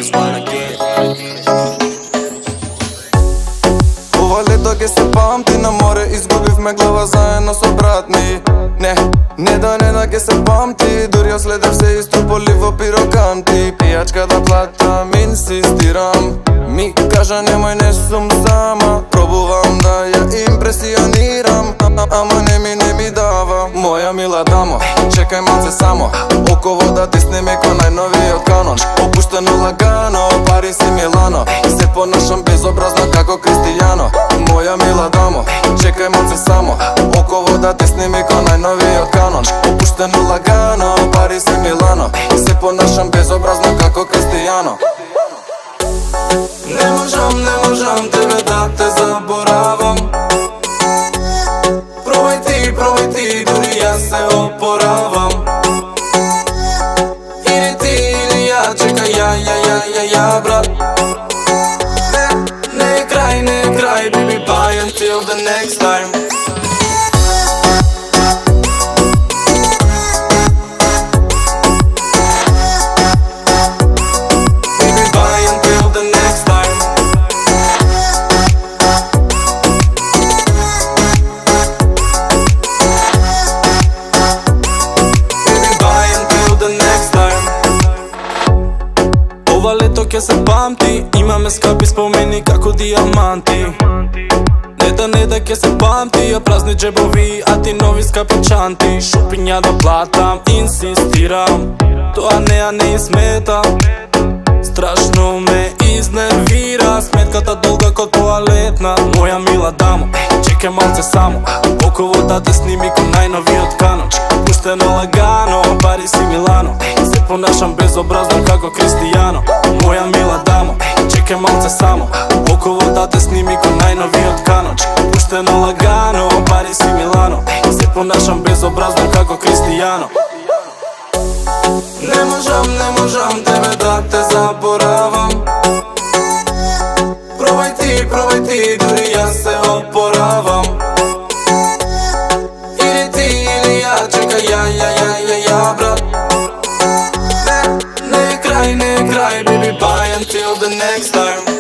just wanna get. Ова лето ке се памти, на море изгубивме глава заедно со брат ми. Не да ке се памти, дури ја следев се истрополи во пироканти. Пијачка да платам, инсистирам, ми кажа немој не сум сама. Пробувам да ја импресионирам, ама не ми дава. Моја мила дамо, чекај малце само, оково да тиснеме ко најновиот канон. Опуштено лагано, Парис и Милано, се понашам безобразно како Кристијано. Моја мила дамо, чекај малце само, оково да тиснеме ко најновиот канон. Опуштено лагано, Парис и Милано, се понашам безобразно како Кристијано. Не можам тебе да те заборавам. Пробај ти, дури јас се опоравам. Иди ти или ја, чекај ја брат. Не е крај, baby, bye until the next time. Ова лето ке се памти, имаме скапи спомени како диаманти. Не да ке се памти, ја празни джебови, а ти нови скапи чанти. Шопиња да платам, инсистирам, тоа не смета. Страшно ме изнервира, сметката долга ко тоалетна. Моја мила дамо, чекај малце само, оково да те сними ко најновиот канон. Пуштено лагано, Парис и Милано, се понашам безобразно како Кристијано. Моја мила дамо, чекај малце само, оково да те сними ко најновиот канон. Пуштено лагано, Парис и Милано, се понашам безобразно како Кристијано. Не можам тебе да те заборавам. Пробај ти, дури јас се опоравам. Иди ти или ја, чекај ја брат. Не е крај, baby, bye until the next time.